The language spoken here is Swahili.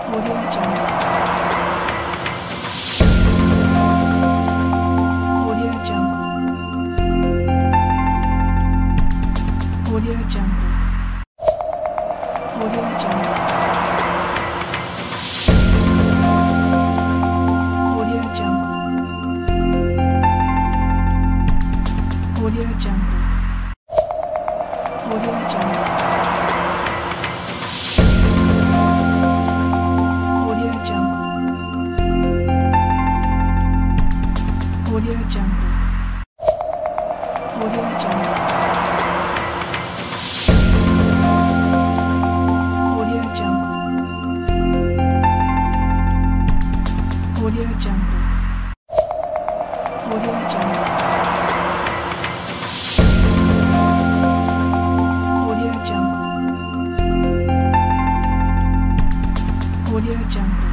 Audio Jungle. Audio Jungle. Audio Jungle. Audio Jungle. Audio Jungle. Audio Jungle. Audio Jungle. Audio Jungle. Audio Jungle. Audio Jungle. Audio Jungle. Audio Jungle. Audio Jungle. Audio Jungle. Audio Jungle.